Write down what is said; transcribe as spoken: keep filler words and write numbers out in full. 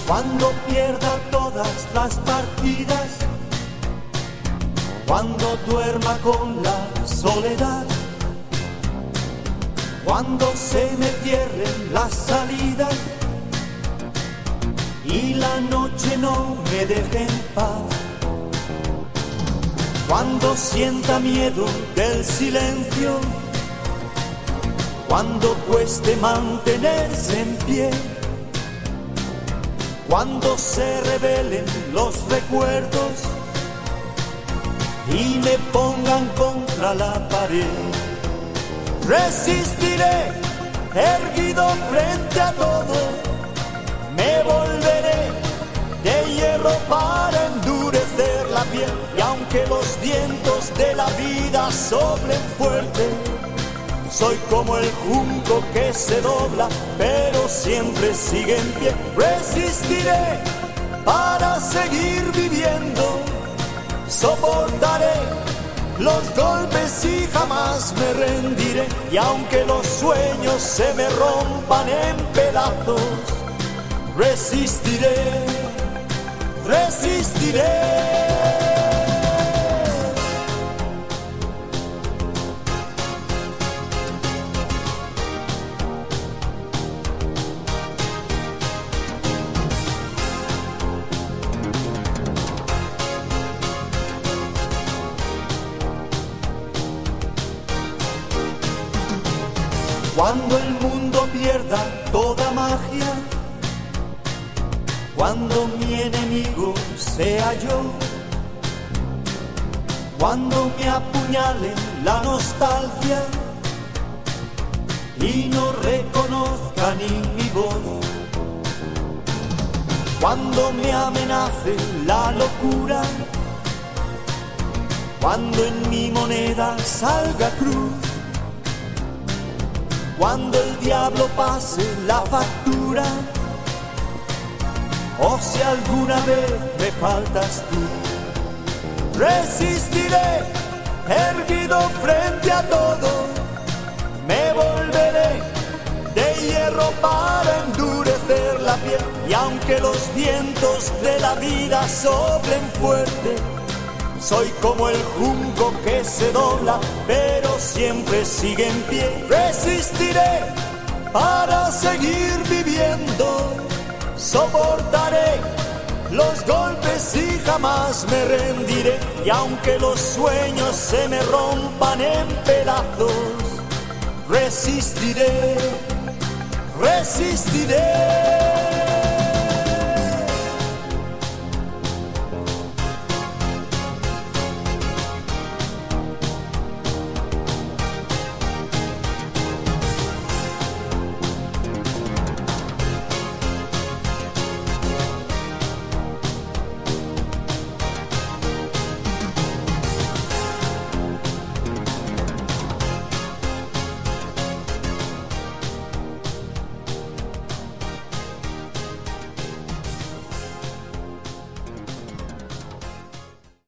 Cuando pierda todas las partidas, cuando duerma con la soledad, cuando se me cierren las salidas y la noche no me deje en paz, cuando sienta miedo del silencio, cuando cueste mantenerse en pie, cuando se revelen los recuerdos y me pongan contra la pared, resistiré erguido frente a todo, me volveré de hierro para endurecer la piel, y aunque los vientos de la vida soplen fuerte, soy como el junco que se dobla, pero siempre sigue en pie. Resistiré para seguir viviendo, soportaré los golpes y jamás me rendiré. Y aunque los sueños se me rompan en pedazos, resistiré, resistiré. Cuando el mundo pierda toda magia, cuando mi enemigo sea yo, cuando me apuñale la nostalgia y no reconozca ni mi voz, cuando me amenace la locura, cuando en mi moneda salga cruz, cuando el diablo pase la factura, o si alguna vez me faltas tú, resistiré erguido frente a todo, me volveré de hierro para endurecer la piel, y aunque los vientos de la vida soplen fuerte, soy como el junco que se dobla, pero siempre sigue en pie. Resistiré para seguir viviendo, soportaré los golpes y jamás me rendiré. Y aunque los sueños se me rompan en pedazos, resistiré, resistiré.